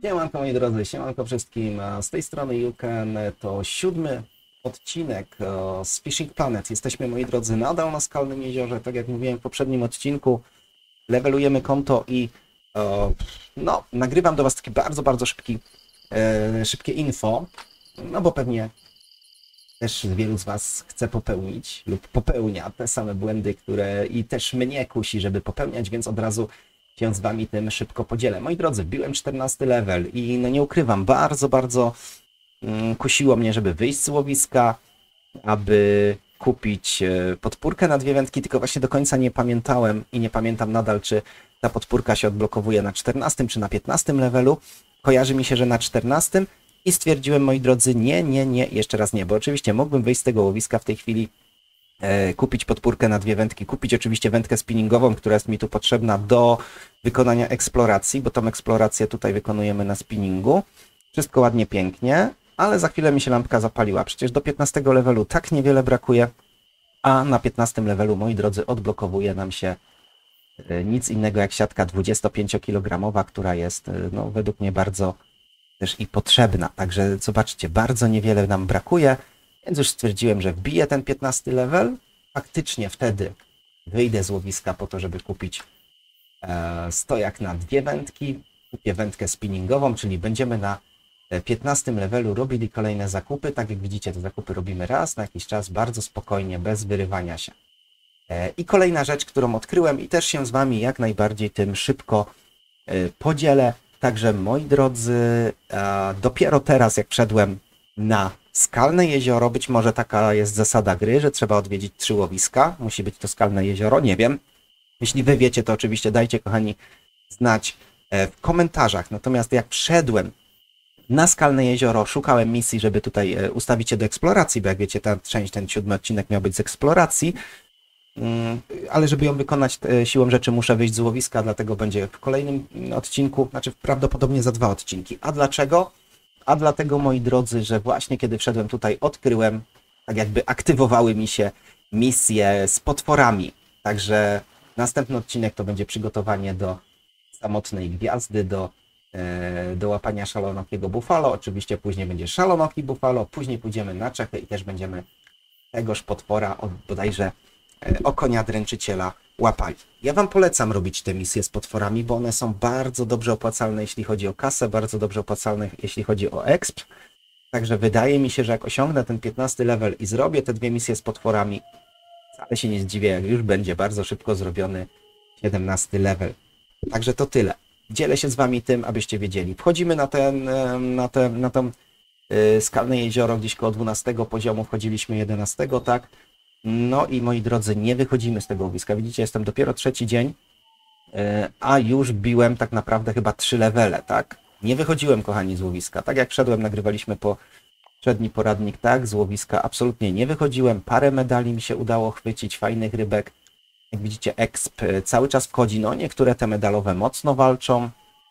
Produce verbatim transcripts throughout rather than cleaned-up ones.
Siemanko moi drodzy, siemanko wszystkim. Z tej strony Juken, to siódmy odcinek e, z Fishing Planet. Jesteśmy, moi drodzy, nadal na Skalnym Jeziorze. Tak jak mówiłem w poprzednim odcinku, levelujemy konto i e, no, nagrywam do Was taki bardzo, bardzo szybki, e, szybkie info, no bo pewnie też wielu z Was chce popełnić lub popełnia te same błędy, które i też mnie kusi, żeby popełniać, więc od razu się z Wami tym szybko podzielę. Moi drodzy, wbiłem czternasty level i no nie ukrywam, bardzo, bardzo mm, kusiło mnie, żeby wyjść z łowiska, aby kupić e, podpórkę na dwie wędki, tylko właśnie do końca nie pamiętałem i nie pamiętam nadal, czy ta podpórka się odblokowuje na czternastym czy na piętnastym levelu. Kojarzy mi się, że na czternastym i stwierdziłem, moi drodzy, nie, nie, nie, jeszcze raz nie, bo oczywiście mógłbym wyjść z tego łowiska w tej chwili, kupić podpórkę na dwie wędki, kupić oczywiście wędkę spinningową, która jest mi tu potrzebna do wykonania eksploracji, bo tą eksplorację tutaj wykonujemy na spinningu. Wszystko ładnie, pięknie, ale za chwilę mi się lampka zapaliła. Przecież do piętnastego levelu tak niewiele brakuje, a na piętnastym levelu, moi drodzy, odblokowuje nam się nic innego jak siatka dwudziestopięciokilogramowa, która jest, no, według mnie bardzo też i potrzebna. Także zobaczcie, bardzo niewiele nam brakuje. Więc już stwierdziłem, że wbiję ten piętnasty level. Faktycznie wtedy wyjdę z łowiska po to, żeby kupić e, stojak na dwie wędki. Kupię wędkę spinningową, czyli będziemy na piętnastym levelu robili kolejne zakupy. Tak jak widzicie, te zakupy robimy raz na jakiś czas, bardzo spokojnie, bez wyrywania się. E, I kolejna rzecz, którą odkryłem i też się z Wami jak najbardziej tym szybko e, podzielę. Także moi drodzy, e, dopiero teraz jak wszedłem na Skalne Jezioro, być może taka jest zasada gry, że trzeba odwiedzić trzy łowiska, musi być to Skalne Jezioro, nie wiem. Jeśli Wy wiecie, to oczywiście dajcie, kochani, znać w komentarzach. Natomiast jak wszedłem na Skalne Jezioro, szukałem misji, żeby tutaj ustawić się do eksploracji, bo jak wiecie, ta część, ten siódmy odcinek miał być z eksploracji, ale żeby ją wykonać siłą rzeczy muszę wyjść z łowiska, dlatego będzie w kolejnym odcinku, znaczy prawdopodobnie za dwa odcinki. A dlaczego? A dlatego, moi drodzy, że właśnie kiedy wszedłem tutaj, odkryłem, tak jakby aktywowały mi się misje z potworami. Także następny odcinek to będzie przygotowanie do samotnej gwiazdy, do, e, do łapania szalonokiego bufalo. Oczywiście później będzie szalonoki bufalo, później pójdziemy na Czechy i też będziemy tegoż potwora od bodajże e, okonia dręczyciela łapali. Ja Wam polecam robić te misje z potworami, bo one są bardzo dobrze opłacalne, jeśli chodzi o kasę, bardzo dobrze opłacalne, jeśli chodzi o exp. Także wydaje mi się, że jak osiągnę ten piętnasty level i zrobię te dwie misje z potworami, wcale się nie zdziwię, jak już będzie bardzo szybko zrobiony siedemnasty level. Także to tyle. Dzielę się z Wami tym, abyście wiedzieli. Wchodzimy na ten, na te, na to yy, Skalne Jezioro, gdzieś koło dwunastego poziomu, wchodziliśmy jedenastego, tak? No i moi drodzy, nie wychodzimy z tego łowiska. Widzicie, jestem dopiero trzeci dzień, a już biłem tak naprawdę chyba trzy levele, tak? Nie wychodziłem, kochani, z łowiska. Tak jak wszedłem, nagrywaliśmy poprzedni poradnik, tak? Z łowiska absolutnie nie wychodziłem. Parę medali mi się udało chwycić, fajnych rybek. Jak widzicie, exp cały czas wchodzi. No, niektóre te medalowe mocno walczą.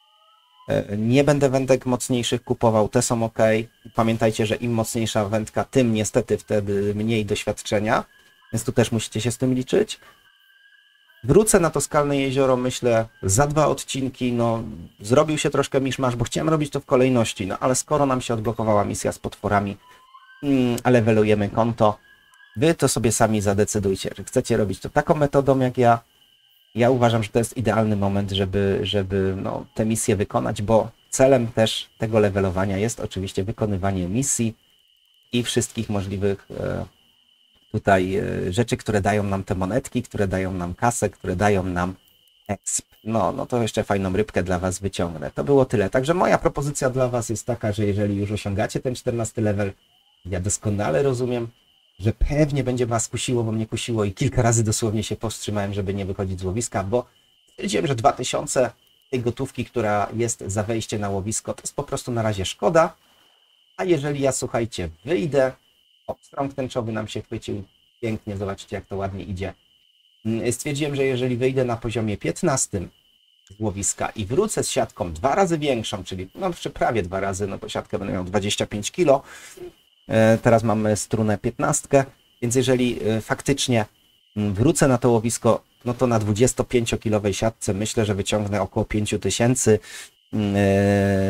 Nie będę wędek mocniejszych kupował, te są ok. Pamiętajcie, że im mocniejsza wędka, tym niestety wtedy mniej doświadczenia. Więc tu też musicie się z tym liczyć. Wrócę na to Skalne Jezioro, myślę, za dwa odcinki. No, zrobił się troszkę miszmasz, bo chciałem robić to w kolejności. No, ale skoro nam się odblokowała misja z potworami, mm, a levelujemy konto, Wy to sobie sami zadecydujcie, że chcecie robić to taką metodą jak ja. Ja uważam, że to jest idealny moment, żeby, żeby no, te misje wykonać, bo celem też tego levelowania jest oczywiście wykonywanie misji i wszystkich możliwych e, tutaj e, rzeczy, które dają nam te monetki, które dają nam kasę, które dają nam exp. No, no to jeszcze fajną rybkę dla Was wyciągnę. To było tyle. Także moja propozycja dla Was jest taka, że jeżeli już osiągacie ten czternasty level, ja doskonale rozumiem, że pewnie będzie Was kusiło, bo mnie kusiło i kilka razy dosłownie się powstrzymałem, żeby nie wychodzić z łowiska, bo stwierdziłem, że dwa tysiące tej gotówki, która jest za wejście na łowisko, to jest po prostu na razie szkoda. A jeżeli ja, słuchajcie, wyjdę, o, strąg tęczowy nam się chwycił, pięknie, zobaczcie jak to ładnie idzie. Stwierdziłem, że jeżeli wyjdę na poziomie piętnastym z łowiska i wrócę z siatką dwa razy większą, czyli no jeszcze prawie dwa razy, no bo siatkę będę miał dwadzieścia pięć kilo, teraz mamy strunę piętnastkę, więc jeżeli faktycznie wrócę na to łowisko, no to na dwudziestopięciokilowej siatce myślę, że wyciągnę około pięć tysięcy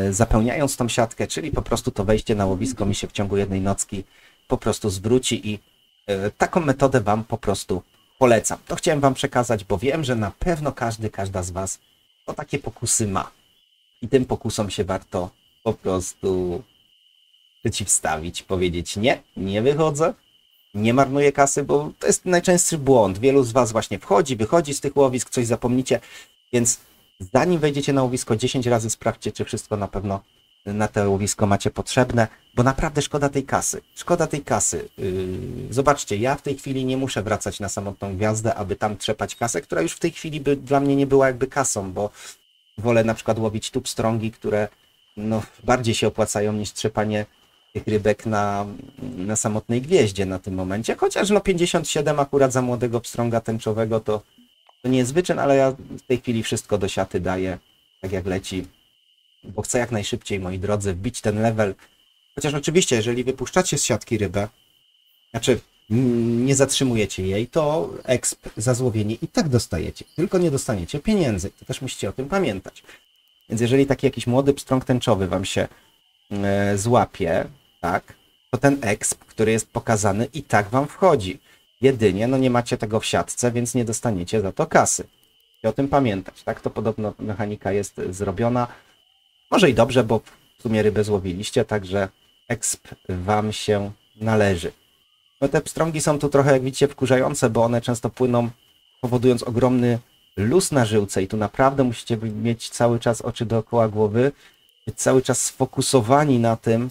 zapełniając tą siatkę, czyli po prostu to wejście na łowisko mi się w ciągu jednej nocki po prostu zwróci i taką metodę Wam po prostu polecam. To chciałem Wam przekazać, bo wiem, że na pewno każdy, każda z Was to takie pokusy ma. I tym pokusom się warto po prostu przeciwstawić, powiedzieć nie, nie wychodzę, nie marnuję kasy, bo to jest najczęstszy błąd. Wielu z Was właśnie wchodzi, wychodzi z tych łowisk, coś zapomnicie, więc zanim wejdziecie na łowisko, dziesięć razy sprawdźcie, czy wszystko na pewno na to łowisko macie potrzebne, bo naprawdę szkoda tej kasy. Szkoda tej kasy. Yy, zobaczcie, ja w tej chwili nie muszę wracać na samotną gwiazdę, aby tam trzepać kasę, która już w tej chwili by dla mnie nie była jakby kasą, bo wolę na przykład łowić tubstrągi, które no, bardziej się opłacają niż trzepanie tych rybek na, na samotnej gwieździe na tym momencie. Chociaż no pięćdziesiąt siedem akurat za młodego pstrąga tęczowego to, to nie jest wyczyn, ale ja w tej chwili wszystko do siaty daję, tak jak leci, bo chcę jak najszybciej, moi drodzy, wbić ten level. Chociaż oczywiście, jeżeli wypuszczacie z siatki rybę, znaczy nie zatrzymujecie jej, to exp za złowienie i tak dostajecie, tylko nie dostaniecie pieniędzy. To też musicie o tym pamiętać. Więc jeżeli taki jakiś młody pstrąg tęczowy Wam się e, złapie, tak, to ten exp, który jest pokazany, i tak Wam wchodzi. Jedynie, no nie macie tego w siatce, więc nie dostaniecie za to kasy. I o tym pamiętać, tak? To podobno mechanika jest zrobiona. Może i dobrze, bo w sumie rybę złowiliście, także exp Wam się należy. No te pstrągi są tu trochę, jak widzicie, wkurzające, bo one często płyną, powodując ogromny luz na żyłce i tu naprawdę musicie mieć cały czas oczy dookoła głowy, być cały czas sfokusowani na tym,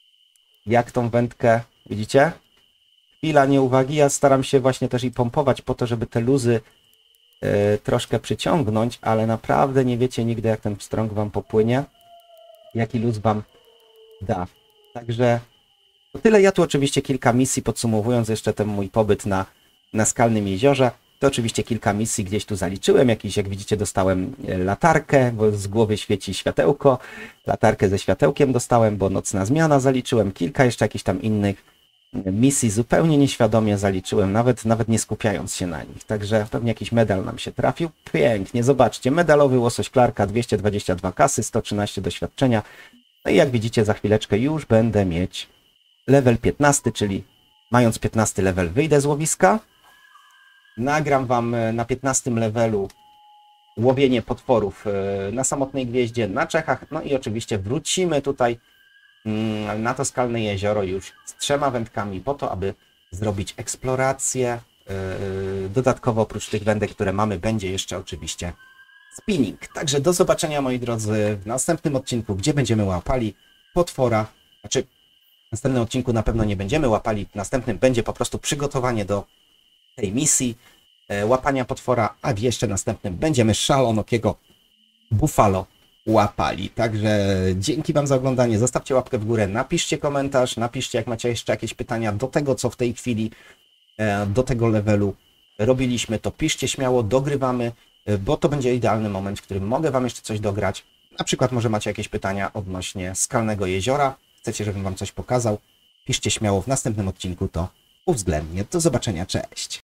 jak tą wędkę, widzicie? Chwila nieuwagi, ja staram się właśnie też i pompować po to, żeby te luzy yy, troszkę przyciągnąć, ale naprawdę nie wiecie nigdy, jak ten pstrąg Wam popłynie, jaki luz Wam da. Także to tyle. Ja tu oczywiście kilka misji, podsumowując jeszcze ten mój pobyt na, na Skalnym Jeziorze, to oczywiście kilka misji gdzieś tu zaliczyłem. Jakiś, jak widzicie, dostałem latarkę, bo z głowy świeci światełko. Latarkę ze światełkiem dostałem, bo nocna zmiana zaliczyłem. Kilka jeszcze jakichś tam innych misji zupełnie nieświadomie zaliczyłem, nawet, nawet nie skupiając się na nich. Także pewnie jakiś medal nam się trafił. Pięknie, zobaczcie, medalowy łosoś Clarka, dwieście dwadzieścia dwa kasy, sto trzynaście doświadczenia. No i jak widzicie, za chwileczkę już będę mieć level piętnasty, czyli mając piętnasty level wyjdę z łowiska. Nagram Wam na piętnastym levelu łowienie potworów na samotnej gwieździe, na Czechach. No i oczywiście wrócimy tutaj na to Skalne Jezioro już z trzema wędkami po to, aby zrobić eksplorację. Dodatkowo oprócz tych wędek, które mamy, będzie jeszcze oczywiście spinning. Także do zobaczenia, moi drodzy, w następnym odcinku, gdzie będziemy łapali potwora. Znaczy, w następnym odcinku na pewno nie będziemy łapali, w następnym będzie po prostu przygotowanie do tej misji e, łapania potwora, a w jeszcze następnym będziemy szalonokiego buffalo łapali. Także dzięki Wam za oglądanie, zostawcie łapkę w górę, napiszcie komentarz, napiszcie, jak macie jeszcze jakieś pytania do tego, co w tej chwili e, do tego levelu robiliśmy, to piszcie śmiało, dogrywamy, e, bo to będzie idealny moment, w którym mogę Wam jeszcze coś dograć. Na przykład może macie jakieś pytania odnośnie Skalnego Jeziora, chcecie, żebym Wam coś pokazał, piszcie śmiało, w następnym odcinku to uwzględnię. Do zobaczenia, cześć!